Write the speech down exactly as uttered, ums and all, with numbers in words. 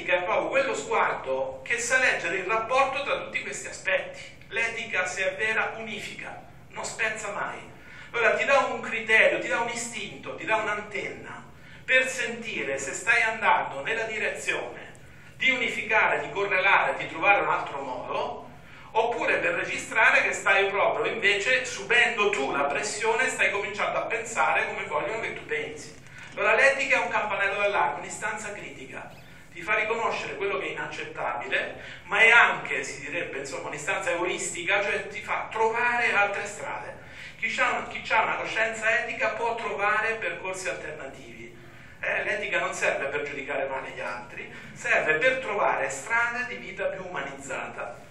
l'etica è proprio quello sguardo che sa leggere il rapporto tra tutti questi aspetti. L'etica, se è vera, unifica, non spezza mai. Allora ti dà un criterio, ti dà un istinto, ti dà un'antenna per sentire se stai andando nella direzione di unificare, di correlare, di trovare un altro modo, oppure per registrare che stai proprio invece subendo tu la pressione, stai cominciando a pensare come vogliono che tu pensi. Allora l'etica è un campanello d'allarme, un'istanza critica, ti fa riconoscere quello che è inaccettabile, ma è anche, si direbbe, insomma, un'istanza euristica, cioè ti fa trovare altre strade. Chi ha, chi ha una coscienza etica può trovare percorsi alternativi. Eh, l'etica non serve per giudicare male gli altri, serve per trovare strade di vita più umanizzata.